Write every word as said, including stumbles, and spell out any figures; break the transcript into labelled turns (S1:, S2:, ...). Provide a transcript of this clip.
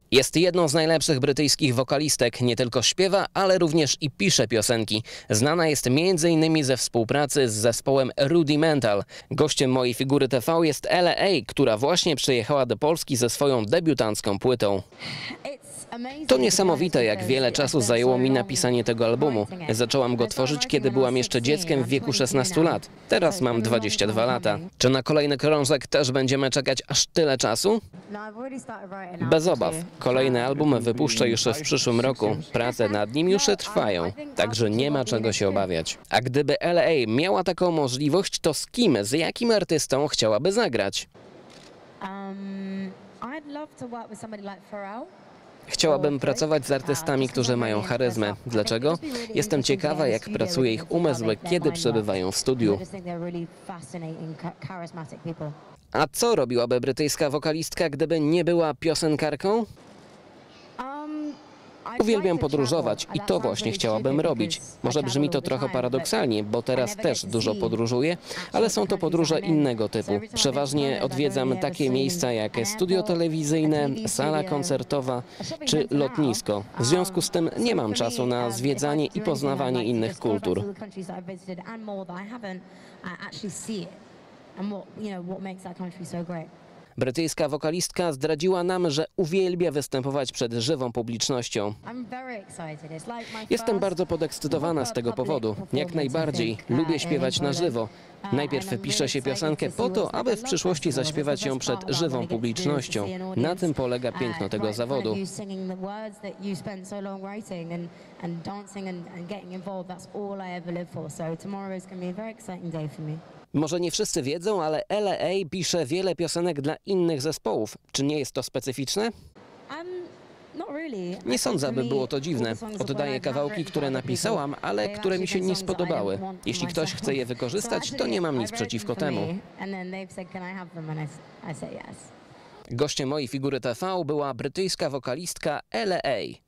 S1: Jest jedną z najlepszych brytyjskich wokalistek, nie tylko śpiewa, ale również i pisze piosenki. Znana jest między innymi ze współpracy z zespołem Rudimental. Gościem mojej figury T V jest L A, która właśnie przyjechała do Polski ze swoją debiutancką płytą. To niesamowite, jak wiele czasu zajęło mi napisanie tego albumu. Zaczęłam go tworzyć, kiedy byłam jeszcze dzieckiem w wieku szesnastu lat. Teraz mam dwadzieścia dwa lata. Czy na kolejny krążek też będziemy czekać aż tyle czasu? Bez obaw. Kolejny album wypuszczę już w przyszłym roku. Prace nad nim już trwają, także nie ma czego się obawiać. A gdyby L A miała taką możliwość, to z kim, z jakim artystą chciałaby zagrać? Chciałabym pracować z artystami, którzy mają charyzmę. Dlaczego? Jestem ciekawa, jak pracuje ich umysł, kiedy przebywają w studiu. A co robiłaby brytyjska wokalistka, gdyby nie była piosenkarką? Uwielbiam podróżować i to właśnie chciałabym robić. Może brzmi to trochę paradoksalnie, bo teraz też dużo podróżuję, ale są to podróże innego typu. Przeważnie odwiedzam takie miejsca jak studio telewizyjne, sala koncertowa czy lotnisko. W związku z tym nie mam czasu na zwiedzanie i poznawanie innych kultur. Brytyjska wokalistka zdradziła nam, że uwielbia występować przed żywą publicznością. Jestem bardzo podekscytowana z tego powodu. Jak najbardziej. Lubię śpiewać na żywo. Najpierw pisze się piosenkę po to, aby w przyszłości zaśpiewać ją przed żywą publicznością. Na tym polega piękno tego zawodu. Może nie wszyscy wiedzą, ale L A pisze wiele piosenek dla innych zespołów. Czy nie jest to specyficzne? Nie sądzę, aby było to dziwne. Oddaję kawałki, które napisałam, ale które mi się nie spodobały. Jeśli ktoś chce je wykorzystać, to nie mam nic przeciwko temu. Gościem mojej figury T V była brytyjska wokalistka L A.